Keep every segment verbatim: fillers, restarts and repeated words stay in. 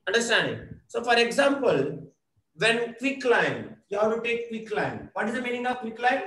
Understanding? So for example, when quicklime, you have to take quicklime. What is the meaning of quicklime?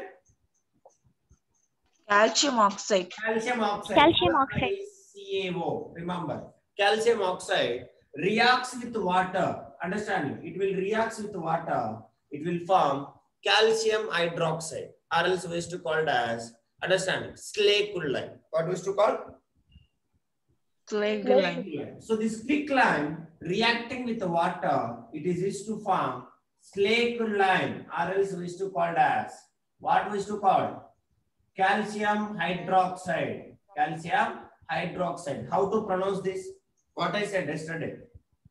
Calcium oxide. Calcium oxide. Calcium oxide. C A O. Remember, calcium oxide reacts with water. Understanding? It will react with water. It will form calcium hydroxide, or else we used to call it as, understanding, slack-lime. What we used to call? Slack-lime. So this quicklime reacting with the water, it is used to form slack-lime, or else we used to call it as, what we used to call? Calcium hydroxide. Calcium hydroxide. How to pronounce this? What I said yesterday.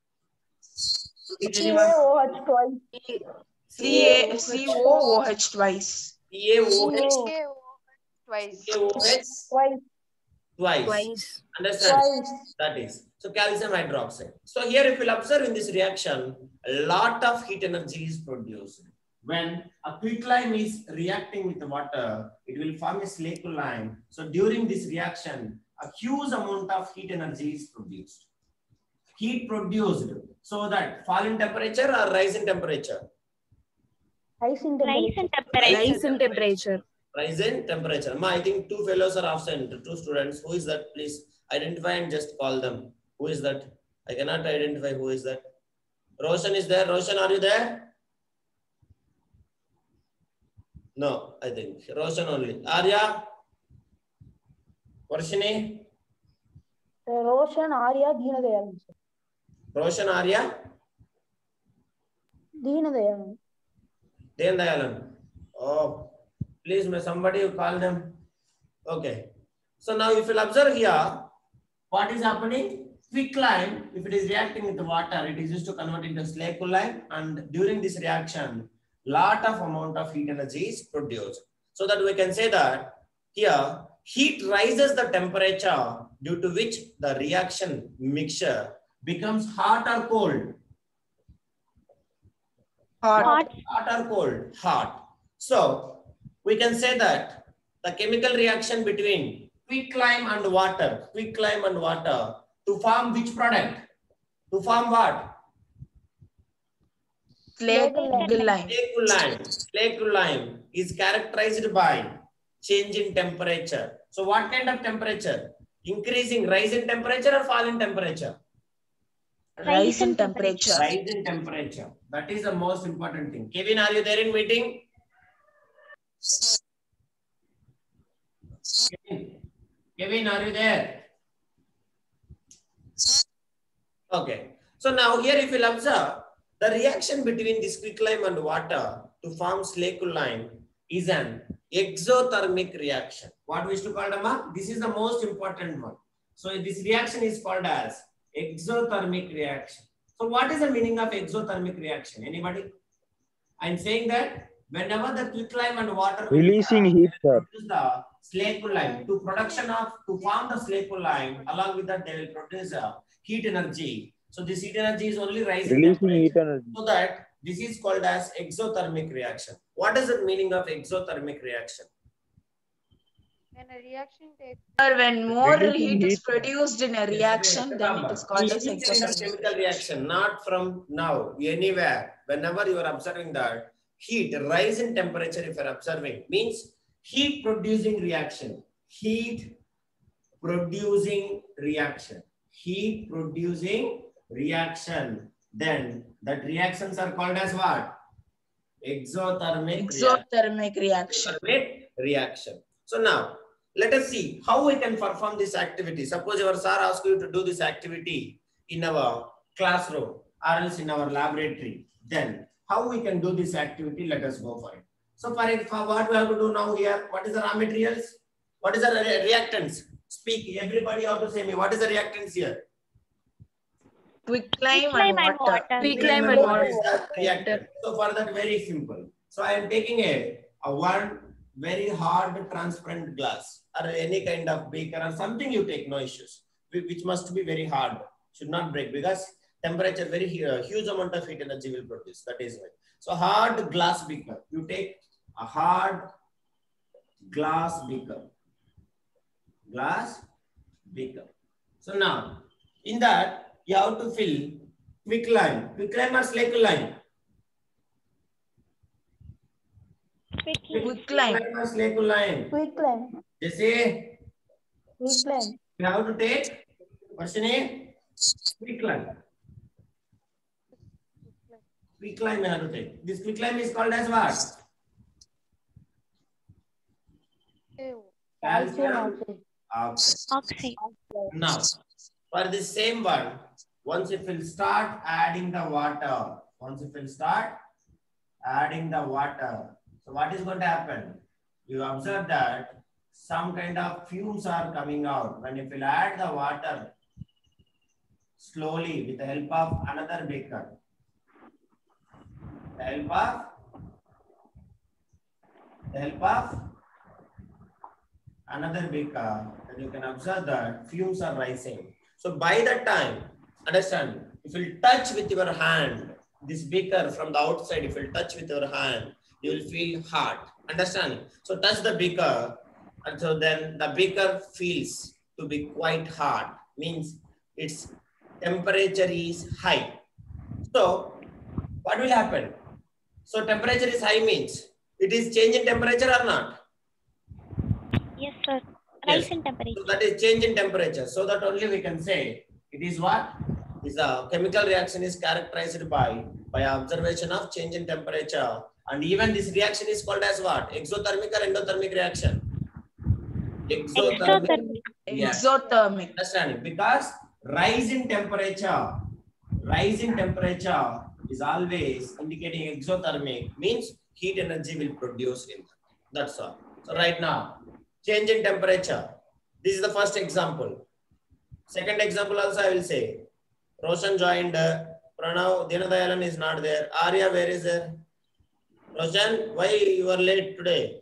C A O H twice. C O O H twice. C A O H Twice. Twice. Twice. Twice. Understand? Twice. That is. So calcium hydroxide. So here if you'll observe in this reaction, a lot of heat energy is produced. When a quicklime is reacting with the water, it will form a slack-lime. So during this reaction, a huge amount of heat energy is produced. Heat produced. So that fall in temperature or rise in temperature? Rise in Rise in temperature. temperature. Rise in temperature. Rise in temperature. Ma, I think two fellows are absent, two students. Who is that? Please identify and just call them. Who is that? I cannot identify who is that. Roshan is there. Roshan, are you there? No, I think Roshan only. Arya? Varshini? Roshan, Arya, Deenadayalan. Roshan, Arya? Deenadayalan. Deenadayalan. Oh, please, may somebody you call them. Okay. So now if you'll observe here, what is happening? Quicklime, if it is reacting with the water, it is used to convert into slack-lime, and during this reaction, lot of amount of heat energy is produced. So that we can say that here, heat rises the temperature due to which the reaction mixture becomes hot or cold. Hot. Hot. Hot or cold? Hot. So we can say that the chemical reaction between quicklime and water, quicklime and water, to form which product? To form what? Slack-lime. Slack-lime. Slack-lime is characterized by change in temperature. So what kind of temperature? Increasing, rise in temperature or fall in temperature? Rise in temperature. Rise in temperature. That is the most important thing. Kevin, are you there in meeting? Kevin, Kevin, are you there? Okay. So now here if you'll observe, the reaction between this quicklime and water to form slack-lime is an exothermic reaction. What we used to call them? This is the most important one. So this reaction is called as exothermic reaction. So what is the meaning of exothermic reaction? Anybody? I'm saying that whenever the quicklime and water releasing heat, sir. Produce the slack-lime to production of to form the slack-lime, along with that they will produce a heat energy. So this heat energy is only rising Releasing heat energy. So that this is called as exothermic reaction. What is the meaning of exothermic reaction? When a reaction takes When more Releasing heat is heat. produced in a reaction, then it is called as Any kind of exothermic. chemical reaction, not from now, anywhere. Whenever you are observing that heat rise in temperature, if you are observing, means heat producing reaction. Heat producing reaction. Heat producing reaction. Then that reactions are called as what? Exothermic Exothermic reaction. Exothermic reaction. So now let us see how we can perform this activity. Suppose your sir asks you to do this activity in our classroom or else in our laboratory. Then how we can do this activity? Let us go for it. So for, it, for what we have to do now here, what is the raw materials? What is the re reactants? Speak, everybody have to say me. What is the reactants here? Quicklime Quicklime and and water. water. Quicklime and What water. is that reactant? So for that, very simple. So I am taking a, a one very hard transparent glass or any kind of beaker or something you take, no issues, which must be very hard, should not break because temperature, very uh, huge amount of heat energy will produce. That is why. So hard glass beaker, you take a hard glass beaker, glass beaker. So now in that you have to fill Quicklime. Quicklime or slaked-lime? Quicklime. Quicklime or slaked-lime? Quicklime. Jesse, Quicklime. you have to take question A. Quicklime. Quicklime you have to take. This quicklime is called as what? Calcium Calcium oxide. oxide. Now, for the same one, once it will start adding the water, once it will start adding the water, so what is going to happen? You observe that some kind of fumes are coming out. When it will add the water slowly with the help of another beaker, the help of the help of another beaker, then you can observe that fumes are rising. So by that time, understand, if you touch with your hand, this beaker from the outside, if you touch with your hand, you will feel hot. Understand? So touch the beaker, and so then the beaker feels to be quite hot, means its temperature is high. So what will happen? So temperature is high means it is change in temperature or not? Yes, sir. Rise Yes. in temperature. So that is change in temperature. So that only we can say it is what? Is a chemical reaction is characterized by by observation of change in temperature, and even this reaction is called as what? Exothermic or endothermic reaction? Exothermic. Exothermic. Yes. Exothermic. Understanding? Because rise in temperature, rise in temperature is always indicating exothermic, means heat energy will produce in that. That's all. So right now, change in temperature. This is the first example. Second example also I will say. Roshan joined. Uh, Pranav, Dinadayalan is not there. Arya, where is there? Roshan, why you are late today?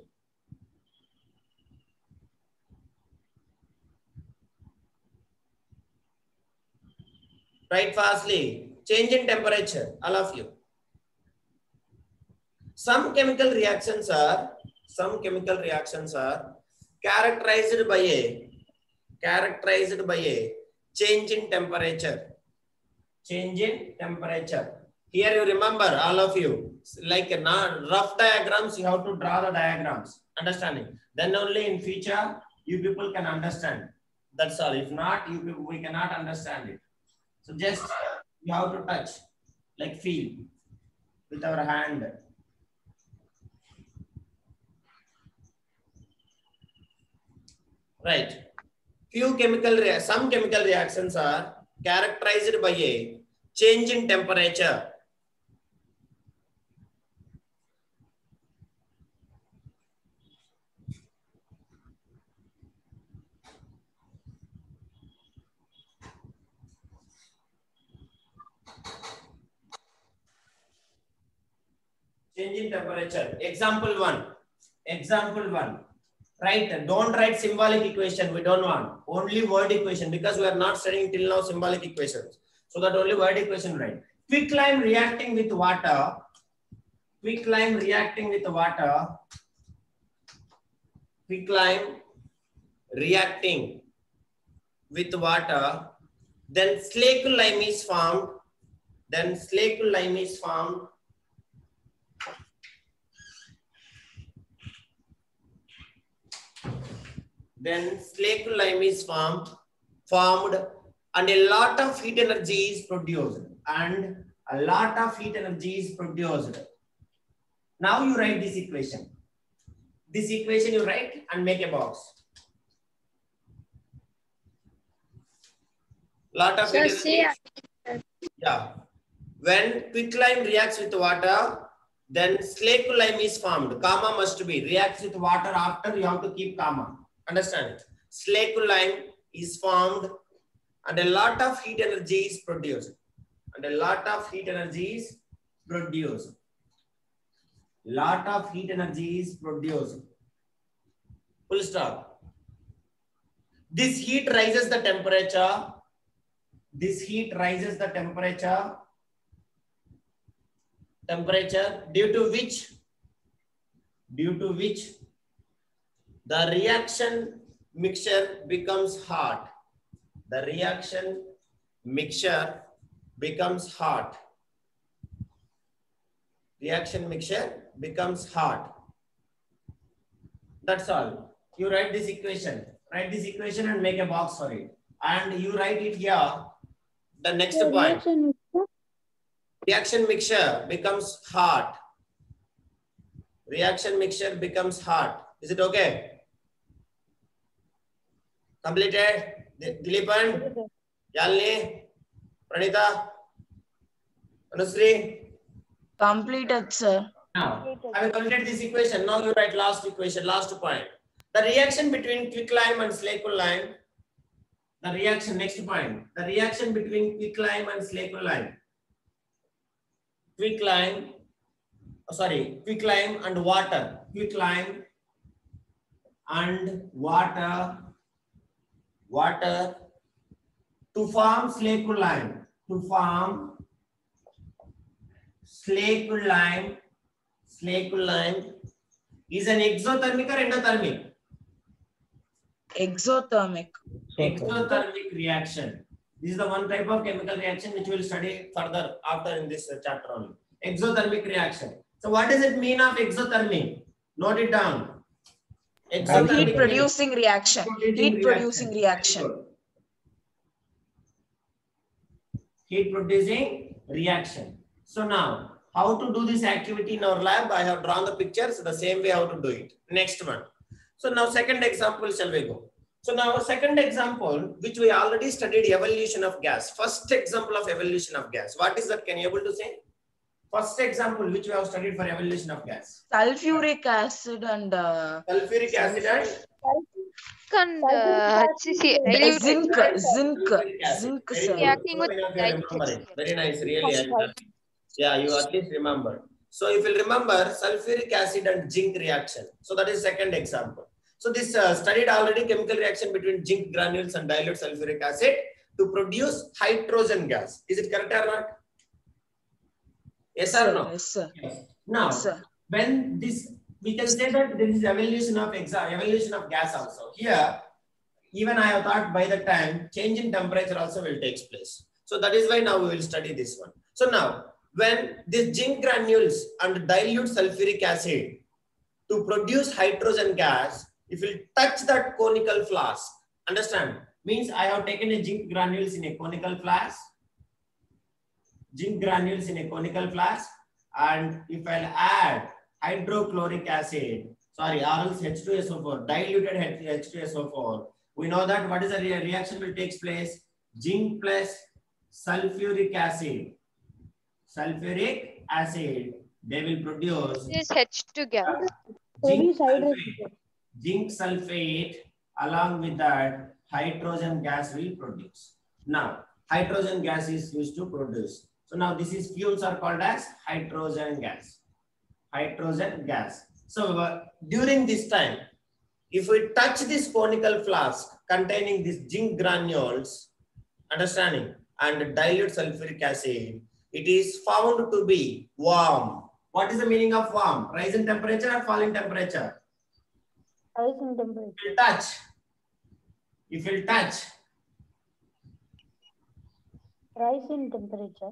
Write fastly. Change in temperature, all of you. Some chemical reactions are, some chemical reactions are characterized by a, characterized by a change in temperature. Change in temperature. Here you remember, all of you, like a rough diagrams, you have to draw the diagrams. Understanding? Then only in future, you people can understand. That's all. If not, you people, we cannot understand it. So just you have to touch, like feel with our hand. Right. Few chemical, some chemical reactions are characterized by a change in temperature. Change in temperature. Example one. Example one. Right. Don't write symbolic equation. We don't want. Only word equation, because we are not studying till now symbolic equations. So that only word equation write. Quicklime reacting with water. Quicklime reacting with water. Quicklime reacting with water. Then slaked lime is formed. Then slaked lime is formed. Then slaked lime is formed, formed, and a lot of heat energy is produced. And a lot of heat energy is produced. Now you write this equation. This equation you write and make a box. Lot of heat energy. Yeah. When quicklime reacts with water, then slaked lime is formed. Comma must be reacts with water. After you have to keep comma. Understand it? Slaked lime is formed and a lot of heat energy is produced. And a lot of heat energy is produced. Lot of heat energy is produced. Full stop. This heat rises the temperature. This heat rises the temperature. Temperature due to which, due to which the reaction mixture becomes hot. The reaction mixture becomes hot. Reaction mixture becomes hot. That's all. You write this equation. Write this equation and make a box for it. And you write it here. The next So point. reaction mixture. Reaction mixture becomes hot. Reaction mixture becomes hot. Is it okay? Completed? Dilipan? Yalini? Pranita? Anusri? Completed, sir. Now, I will complete this equation. Now you write last equation, last point. The reaction between quicklime and slacquicline. The reaction, next point. The reaction between quicklime and slacquicline. Quicklime, oh, sorry, quicklime and water. Quicklime and water. Water to form slacquicline. To form slacquicline. Slacquicline is an exothermic or endothermic? Exothermic. Exothermic reaction. This is the one type of chemical reaction which we will study further after in this chapter only. Exothermic reaction. So what does it mean of exothermic? Note it down. Exothermic Heat producing reaction. Heat producing reaction. Heat producing reaction. So now, how to do this activity in our lab? I have drawn the pictures the same way how to do it. Next one. So now second example shall we go? So now second example, which we already studied, evolution of gas. First example of evolution of gas. What is that? Can you able to say? First example which we have studied for evolution of gas. Sulfuric acid and uh, Sulfuric acid and And uh, H C C, dilute zinc. Zinc. sulfuric acid. Zinc, Very sir. good. Reacting with So many of you are dilute remembering. H C L. Very nice, really. Yeah, you at least remember. So if you remember sulfuric acid and zinc reaction. So that is second example. So this uh, studied already chemical reaction between zinc granules and dilute sulfuric acid to produce hydrogen gas. Is it correct or not? Yes or no? Yes, sir. Yes. Now, Yes, sir. when this, we can say that there is evolution of exa evolution of gas also. Here, even I have thought by the time change in temperature also will take place. So that is why now we will study this one. So now, when this zinc granules and dilute sulfuric acid to produce hydrogen gas, if you touch that conical flask, understand? Means I have taken a zinc granules in a conical flask, zinc granules in a conical flask, and if I'll add hydrochloric acid, sorry, or else H two S O four, diluted H two S O four, we know that what is the re reaction will take place? Zinc plus sulfuric acid, sulfuric acid, they will produce This H two gas. zinc sulfate. Zinc sulfate along with that hydrogen gas will produce. Now, hydrogen gas is used to produce. So now this is fuels are called as hydrogen gas. Hydrogen gas. So uh, during this time, if we touch this conical flask containing these zinc granules, understanding, and dilute sulfuric acid, it is found to be warm. What is the meaning of warm? Rise in temperature or fall in temperature? Rise in temperature. If you touch, if you touch, Rise in temperature.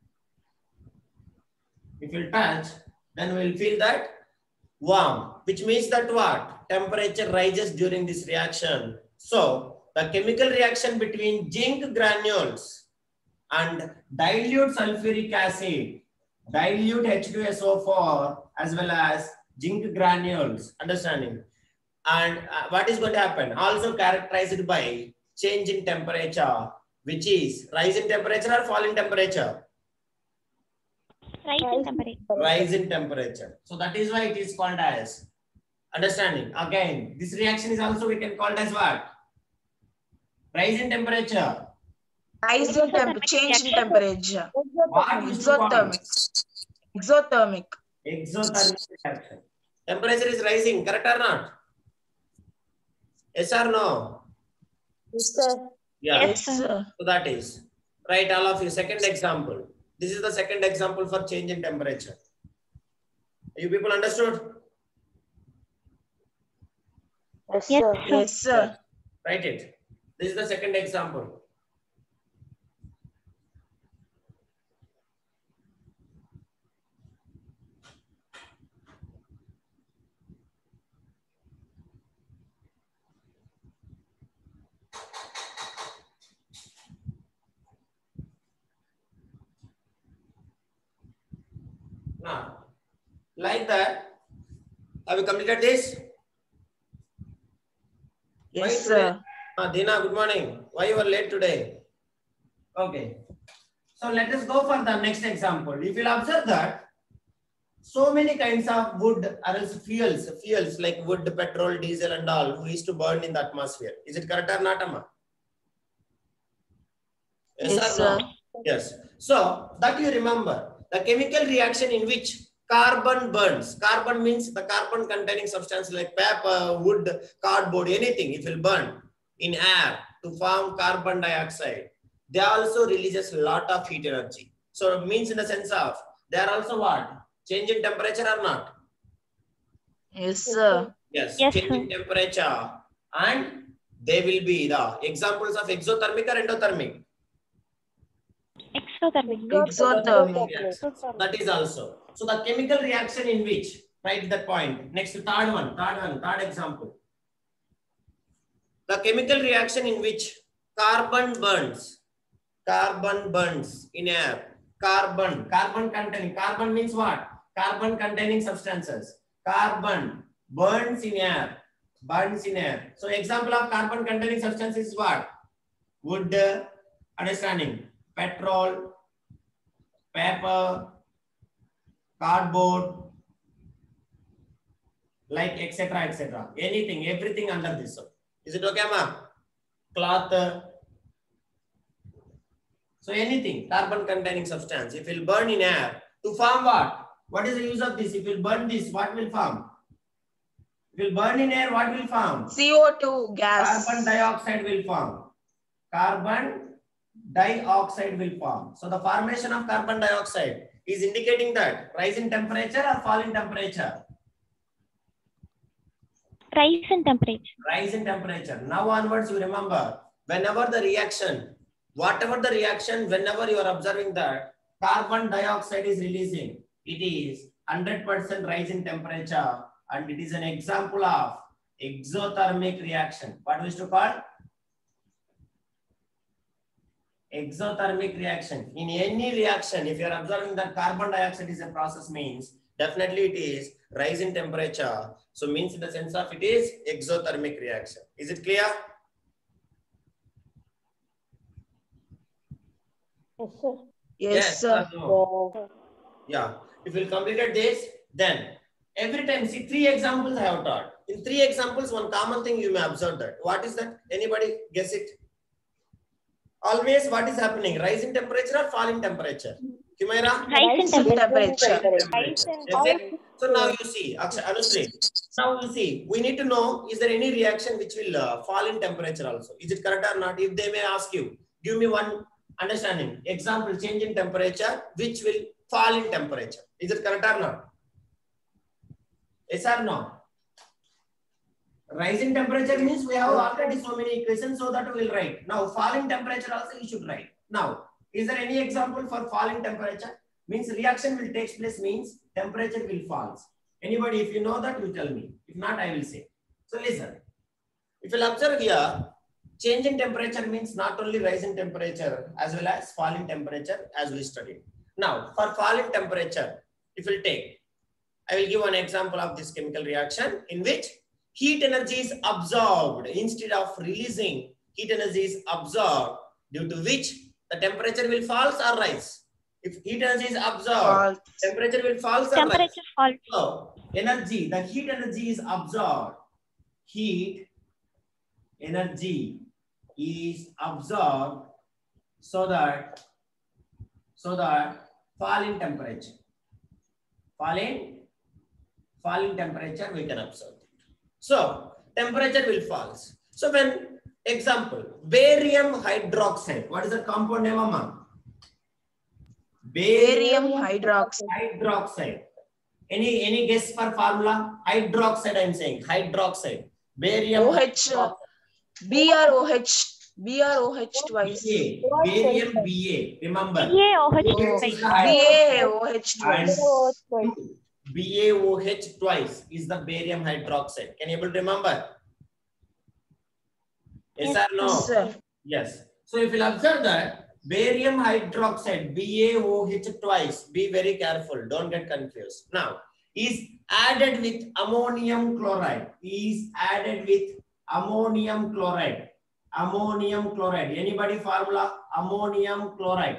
if you touch, then we will feel that warm, which means that what? Temperature rises during this reaction. So the chemical reaction between zinc granules and dilute sulfuric acid, dilute H two S O four as well as zinc granules, understanding? And uh, what is going to happen? Also characterized by change in temperature, which is rise in temperature or fall in temperature? Rise in temperature. Rise in temperature. So that is why it is called as, understanding? Again, this reaction is also we can call it as what? Rise in temperature. Rise in temp change in temperature. What is Exothermic. Exothermic. Exothermic reaction. Temperature is rising, correct or not? Yes or no? Yes, sir. Yeah. Yes, sir. So that is. Right, all of you. Second example. This is the second example for change in temperature. You people understood? Yes, Yes, sir. sir. Yes, sir. Write it. This is the second example. Now, like that, have you completed this? Why Yes, today? sir. Ah, Dina, good morning. Why you were late today? Okay. So let us go for the next example. If you observe that, so many kinds of wood or else fuels, fuels like wood, petrol, diesel and all, we used to burn in the atmosphere. Is it correct or not, Amma? Yes, Yes, or no? sir. Yes. So that you remember, the chemical reaction in which carbon burns. Carbon means the carbon containing substance like paper, wood, cardboard, anything. It will burn in air to form carbon dioxide. They also releases a lot of heat energy. So it means in the sense of they are also what? Change in temperature or not? Yes, sir. Yes, Yes, change in temperature, and they will be the examples of exothermic or endothermic. Exothermic. Exothermic. Reactions. That is also. So the chemical reaction in which, write that point. Next, third one, third one, third example. The chemical reaction in which carbon burns, carbon burns in air. Carbon, carbon containing, carbon means what? Carbon containing substances. Carbon burns in air, burns in air. So example of carbon containing substance is what? Wood, understanding, petrol, paper, cardboard, like et cetera et cetera. Anything, everything under this. Is it okay, ma? Cloth. So anything, carbon containing substance, if it will burn in air to form what? What is the use of this? If it will burn this, what will form? If it will burn in air, what will form? C O two gas. Carbon dioxide will form. Carbon dioxide will form. So the formation of carbon dioxide is indicating that rise in temperature or fall in temperature? Rise in temperature. Rise in temperature. Now onwards, you remember, whenever the reaction, whatever the reaction, whenever you are observing that carbon dioxide is releasing, it is one hundred percent rise in temperature, and it is an example of exothermic reaction. What we used to call? Exothermic reaction. In any reaction, if you are observing that carbon dioxide is a process, means definitely it is rise in temperature. So means in the sense of it is exothermic reaction. Is it clear? Yes, sir. Yes, sir. or no? Yeah. Yeah. If you completed this, then every time, see, three examples I have taught. In three examples, one common thing you may observe that. What is that? Anybody guess it? Always what is happening? Rise in temperature or fall in temperature? Humaira? Rise in temperature. Temperature. That's it. So now you see, Akshay, Anushree, now you see, we need to know, is there any reaction which will uh, fall in temperature also? Is it correct or not? If they may ask you, give me one understanding. Example, change in temperature, which will fall in temperature. Is it correct or not? Yes or no? Rise in temperature means we have already so many equations, so that we will write. Now, fall in temperature also you should write. Now, is there any example for fall in temperature? Means reaction will take place, means temperature will fall. Anybody, if you know that, you tell me. If not, I will say. So listen. If you observe here, change in temperature means not only rise in temperature as well as fall in temperature, as we studied. Now, for fall in temperature, if you take, I will give one example of this chemical reaction in which heat energy is absorbed instead of releasing. Heat energy is absorbed, due to which the temperature will fall or rise. If heat energy is absorbed, False. temperature will fall or rise. Temperature fall. So energy, the heat energy is absorbed. Heat energy is absorbed so that so that fall in temperature. Fall in fall in temperature we can observe it. So temperature will fall. So when example, barium hydroxide. What is the compound name, Amma? Barium hydroxide. hydroxide. Any any guess for formula? Hydroxide, I am saying hydroxide. Barium O H. hydroxide. B R O H. B R O H twice. B A. Barium B A. Remember. B A O H B A twice. is the B hydroxide. A O H twice. B A O H twice is the barium hydroxide. Can you able to remember? Yes, Yes, or no? Yes, sir. Yes. So if you observe that barium hydroxide, B A O H twice. Be very careful. Don't get confused. Now, is added with ammonium chloride. Is added with ammonium chloride. Ammonium chloride. Anybody formula? Ammonium chloride.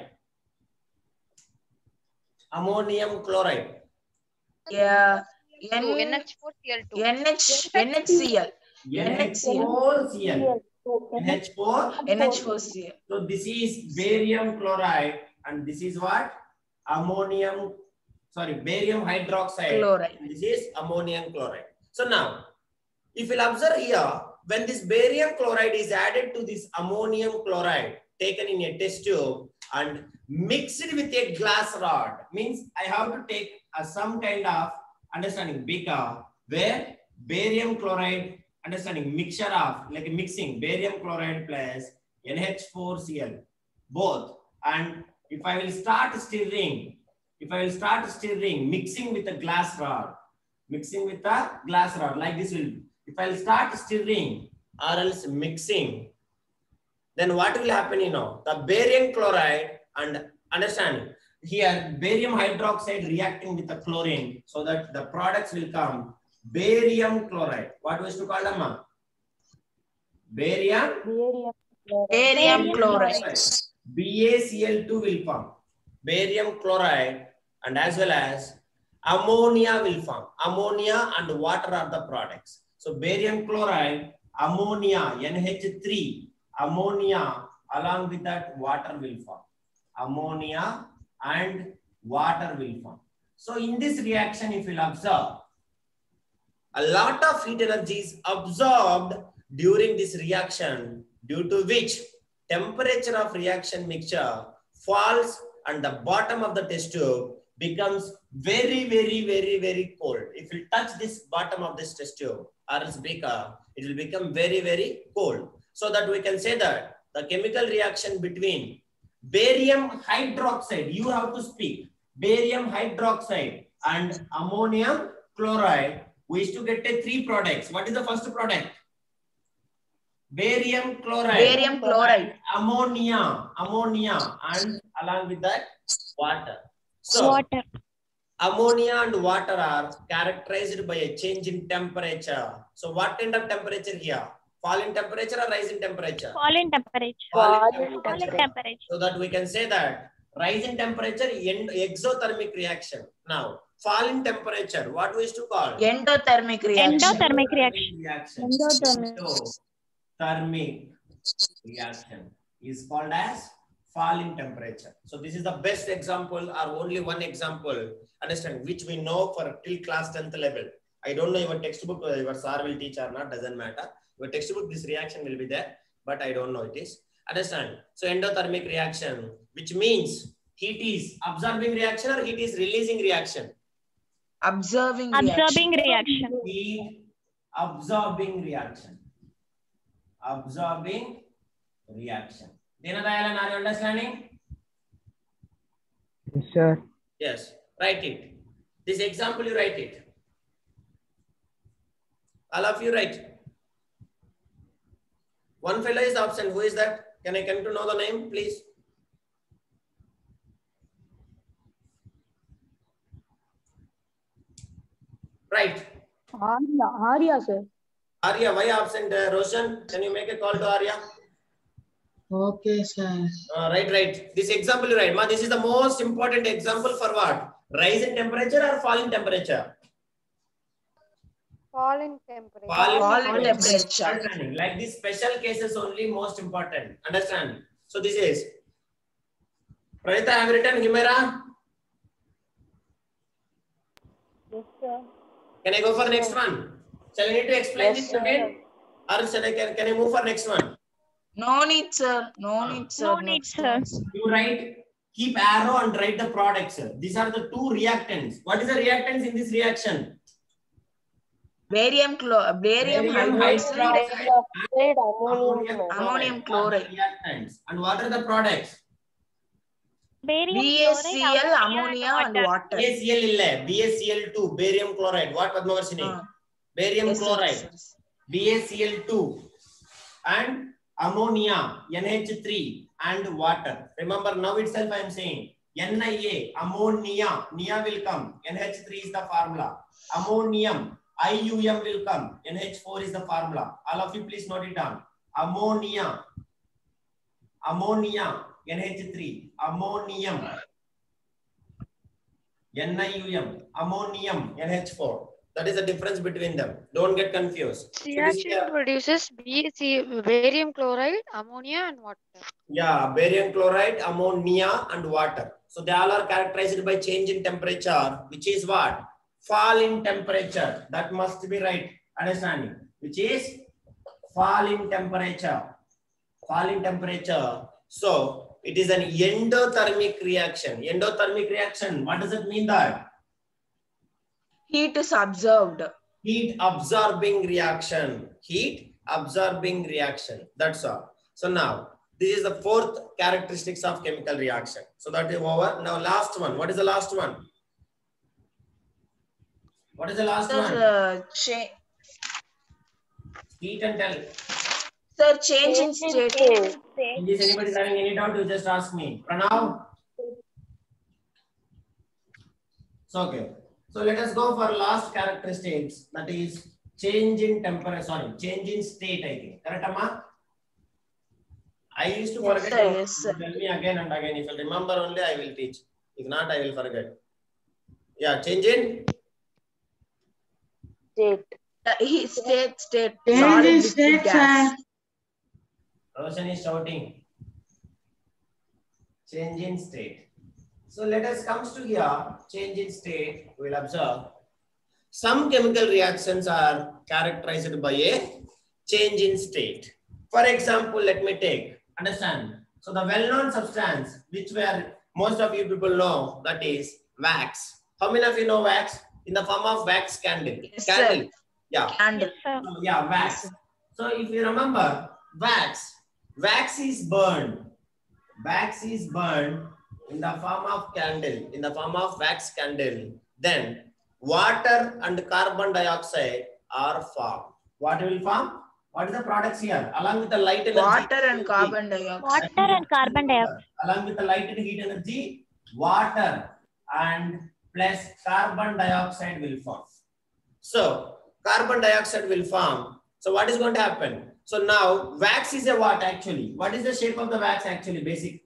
Ammonium chloride. Yeah. So N H four C L two. NH, NHCl. N H four C L. N H four. N H four C L. So this is barium chloride and this is what? Ammonium, sorry, barium hydroxide. Chloride. This is ammonium chloride. So now, if you'll observe here, when this barium chloride is added to this ammonium chloride taken in a test tube and mixed with a glass rod, means I have to take a, some kind of understanding beaker where barium chloride, understanding mixture of like a mixing barium chloride plus N H four C L both, and if I will start stirring, if I will start stirring, mixing with a glass rod, mixing with a glass rod like this will, if I will start stirring or else mixing, then what will happen, you know, the barium chloride and understand here barium hydroxide reacting with the chlorine so that the products will come barium chloride. What was to call them? Barium. Barium. Barium chloride. B A C L two will form. Barium chloride and as well as ammonia will form. Ammonia and water are the products. So barium chloride, ammonia, N H three, ammonia along with that water will form. Ammonia and water will form. So in this reaction, if you'll observe, a lot of heat energy is absorbed during this reaction, due to which temperature of reaction mixture falls and the bottom of the test tube becomes very, very, very, very cold. If you touch this bottom of this test tube or else beaker, it will become very, very cold. So that we can say that the chemical reaction between barium hydroxide, you have to speak, barium hydroxide and ammonium chloride, we used to get a three products. What is the first product? Barium chloride. Barium chloride. Ammonia. Ammonia. And along with that, water. So, Water. ammonia and water are characterized by a change in temperature. So, what kind of temperature here? Fall in temperature or rise in temperature? Fall in temperature. Fall in Fall in temperature. temperature. So that we can say that rise in temperature, exothermic reaction. Now, fall in temperature, what we used to call? Endothermic reaction. Endothermic reaction. reaction. Endothermic. Endothermic reaction is called as fall in temperature. So this is the best example or only one example, understand, which we know for till class tenth level. I don't know your textbook, your sir will teach or not, doesn't matter. Your textbook, this reaction will be there, but I don't know it is. Understand? So endothermic reaction, which means heat is absorbing reaction or heat is releasing reaction? Observing Absorbing reaction. reaction. Heat absorbing reaction. Absorbing reaction. Dinadayalan, are you understanding? Yes, sir. Yes. Write it. This example, you write it. All of you write. One fellow is absent. Who is that? Can I come to know the name, please? Right. Arya, Arya, sir. Arya, why absent? Uh, Roshan, can you make a call to Arya? Okay, sir. Uh, right, right. This example, right? Ma, this is the most important example for what? Rise in temperature or fall in temperature? Fall in temperature. Fall Fall in temperature. Understanding. Like these special cases only most important. Understand? So this is Pranita, have you written Himera? Yes, sir. Can I go for the next one? Shall I need to explain Yes, this sir. again? Or shall I, can, can I move for next one? No need, sir. No need, sir. No need, Next sir. one, sir. You write, keep arrow and write the products. These are the two reactants. What is the reactants in this reaction? Barium chloride. Barium Barium hydroxide. hydroxide, Ammonium Ammonium chloride. chloride. Reactants. And what are the products? Barium B A C L, chloride, ammonia and water. B A C L illa, B A C L two, barium chloride. What Padmavarshini? Uh, Barium yes, sir, chloride, yes, sir. B A C L two, and ammonia, N H three, and water. Remember, now itself I am saying N I A, ammonia, Nia will come. N H three is the formula. Ammonium, I U M will come. N H four is the formula. All of you please note it down. Ammonia, ammonia, N H three, ammonium, N I U M, ammonium, N H four. That is the difference between them. Don't get confused. So this Reaction is- produces B C barium chloride, ammonia, and water. Yeah, barium chloride, ammonia, and water. So they all are characterized by change in temperature, which is what? Fall in temperature. That must be right. Understanding? Which is fall in temperature. Fall in temperature. So it is an endothermic reaction. Endothermic reaction. What does it mean that? Heat is observed. Heat absorbing reaction. Heat absorbing reaction. That's all. So now, this is the fourth characteristics of chemical reaction. So that is over. Now last one. What is the last one? What is the last Sir, one? uh, cha- Heat and tell. sir, change in state. In case anybody is having any doubt, you just ask me. Pranav? So okay. So let us go for last characteristics. That is change in temperature. Sorry, change in state. I think. Correct, Amma? I used to Yes, forget. sir, yes, sir. Tell me again and again. If you remember only, I will teach. If not, I will forget. Yeah, change in State. Uh, he state, state. Change solid, in liquid, state, gas. sir. Roshan is shouting. Change in state. So let us comes to here. Change in state. We will observe. Some chemical reactions are characterized by a change in state. For example, let me take. Understand? So the well-known substance, which were most of you people know, that is wax. How many of you know wax? In the form of wax candle. Yes, sir. Candle. Yeah. Candle. Yes, sir. So, yeah, wax. Yes, So if you remember, wax, wax is burned. Wax is burned in the form of candle, in the form of wax candle. Then water and carbon dioxide are formed. What will form? What is the products here? Along with the light energy. Water and carbon dioxide. Water and carbon dioxide. Along with the light and heat energy, water and plus carbon dioxide will form. So carbon dioxide will form. So what is going to happen? So now wax is a what actually? What is the shape of the wax actually? Basic.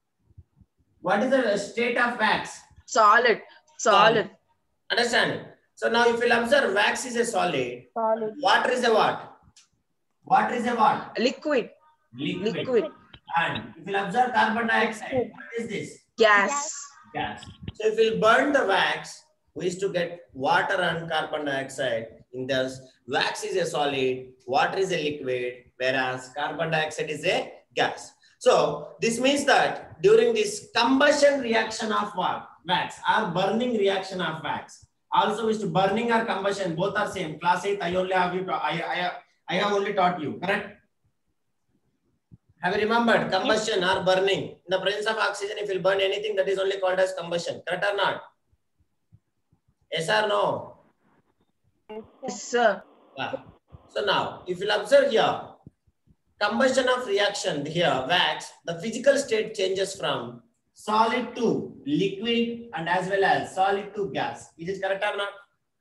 What is the state of wax? Solid. Solid. Understand? So now if you observe, wax is a solid. Solid. Water is a what? Water is a what? Liquid. Liquid. Liquid. And if you observe carbon dioxide, what is this? Gas. Gas. So if we burn the wax, we used to get water and carbon dioxide. In this, wax is a solid, water is a liquid, whereas carbon dioxide is a gas. So this means that during this combustion reaction of what? Wax or burning reaction of wax. Also is to burning or combustion, both are same. Class eight, I only have you. I, I, I have only taught you, correct? Have you remembered combustion or burning? In the presence of oxygen, if you burn anything, that is only called as combustion. Correct or not? Yes or no? Yes, sir. Yeah. So now, if you observe here, combustion of reaction here, wax, the physical state changes from solid to liquid and as well as solid to gas. Is it correct or not?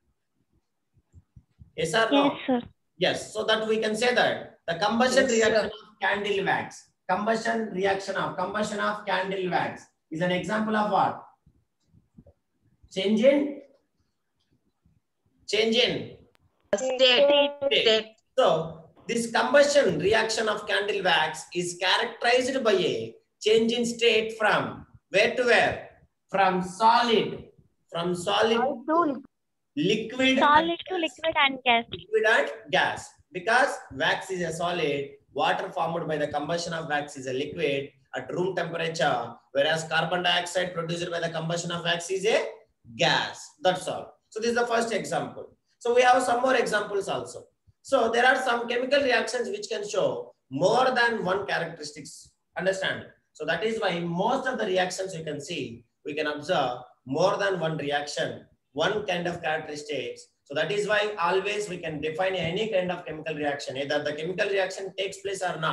Yes or no? Yes, sir. Yes. So that we can say that the combustion Yes, reaction sir. of candle wax, combustion reaction of combustion of candle wax is an example of what? Change in? Change in? State. State. So this combustion reaction of candle wax is characterized by a change in state from where to where? From solid, from solid to liquid, Solid to liquid and gas. liquid and gas. Because wax is a solid, water formed by the combustion of wax is a liquid at room temperature, whereas carbon dioxide produced by the combustion of wax is a gas. That's all. So this is the first example. So we have some more examples also. So there are some chemical reactions which can show more than one characteristics. Understand? So that is why most of the reactions you can see, we can observe more than one reaction, one kind of characteristics. So that is why always we can define any kind of chemical reaction, either the chemical reaction takes place or not.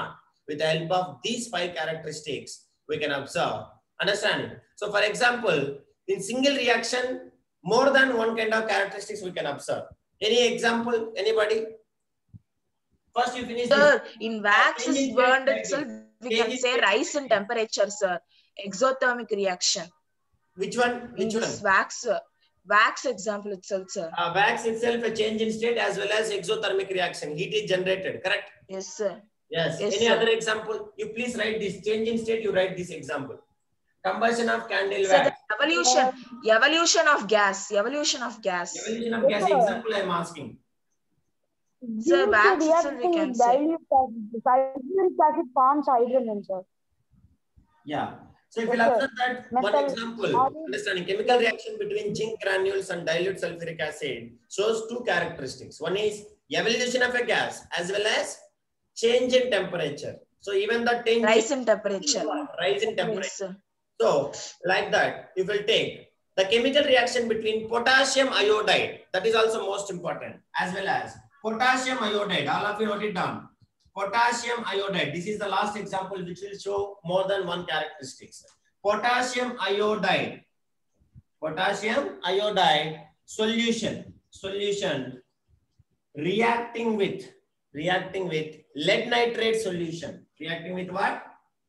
with the help of these five characteristics, we can observe. Understanding? So for example, in single reaction, more than one kind of characteristics we can observe. Any example? Anybody? First you finish. Sir, in wax is burned itself, we can say rise in temperature, sir. Exothermic reaction. Which one? Which in one? this wax, uh, wax example itself, sir. Uh, wax itself a change in state as well as exothermic reaction. Heat is generated, correct? Yes, sir. Yes. Yes, Any sir. other example? You please write this. Change in state, you write this example. Combustion of candle So the wax. evolution, evolution of gas, evolution of gas. Evolution of gas example I am asking. Sir, Due to wax itself we reacting can with say. dilute acid, sulfuric acid forms hydrogen, sir. Yeah. So if you Yes, observe sir. that one Metal- example, understanding chemical reaction between zinc granules and dilute sulfuric acid shows two characteristics. One is evolution of a gas as well as change in temperature. So even the change Rise in temperature. rise in temperature. Yes, sir. So like that, you will take the chemical reaction between potassium iodide, that is also most important, as well as potassium iodide. All of you note it down. Potassium iodide. This is the last example which will show more than one characteristics. Potassium iodide. Potassium iodide solution. Solution reacting with reacting with lead nitrate solution. Reacting with what?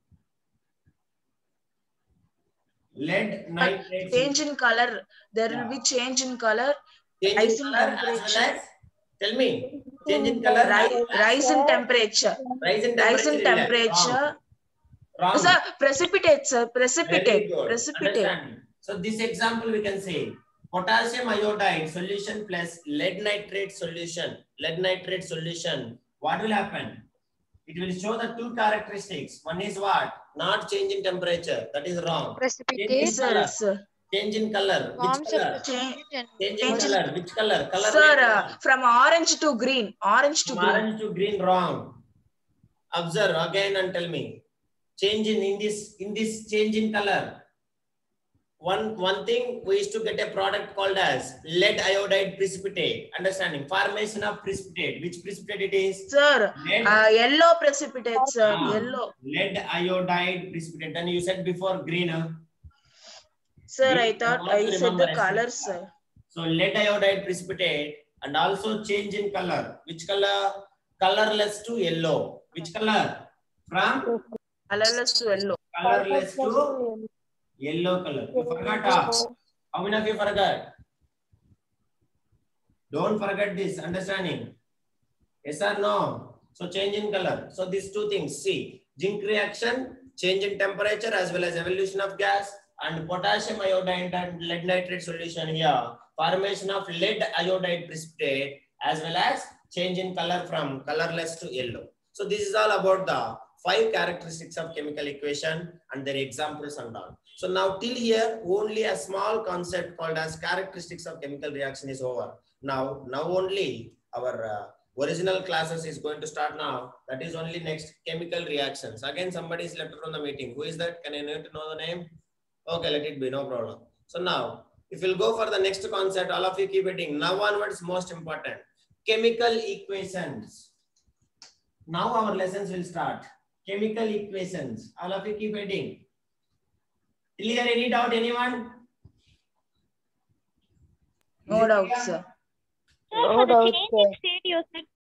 Lead nitrate. Change in color. There Yeah. will be change in color. Change Rise in in color as well temperature. as, tell me, change in color. Rise, rise in temperature. Rise in Rise temperature. in temperature. Wrong. Wrong. Sir, precipitate, sir. Very Precipitate. good. Precipitate. Understand. So this example we can say potassium iodide solution plus lead nitrate solution. Lead nitrate solution. What will happen? It will show the two characteristics. One is what? Not change in temperature. That is wrong. Precipitate Change in Yes, sir. color. Yes, sir. Change in color. Which forms a color? precipitate and Change in Change in- color. Which color? Color. Sir, name uh, what? from orange to green. Orange to From green. orange to green, wrong. Observe again and tell me. Change in, in this in this change in color. One one thing we used to get a product called as lead iodide precipitate. Understanding? Formation of precipitate. Which precipitate it is? Sir, Lead, uh, yellow precipitate, sir. Ah. Yellow. lead iodide precipitate. And you said before green. Huh? Sir, Green, I you thought want I to said remember the as color, well. sir. So lead iodide precipitate and also change in color. Which color? Colorless to yellow. Which color? From Colorless to yellow. colorless to yellow color. You forgot us. How many of you forgot? Don't forget this. Understanding? Yes or no? So change in color. So these two things. See, zinc reaction, change in temperature as well as evolution of gas, and potassium iodide and lead nitrate solution here. Formation of lead iodide precipitate as well as change in color from colorless to yellow. So this is all about the five characteristics of chemical equation and their examples and all. So now till here, only a small concept called as characteristics of chemical reaction is over. Now, now only our uh, original classes is going to start now. That is only next chemical reactions. Again, somebody is left from the meeting. Who is that? Can I know to know the name? Okay, let it be, no problem. So now, if we'll go for the next concept, all of you keep reading. Now onwards, most important, chemical equations. Now our lessons will start. Chemical equations. All of you keep reading. Clear? Any doubt, anyone? No doubt, sir. Sir, for the change in state, you said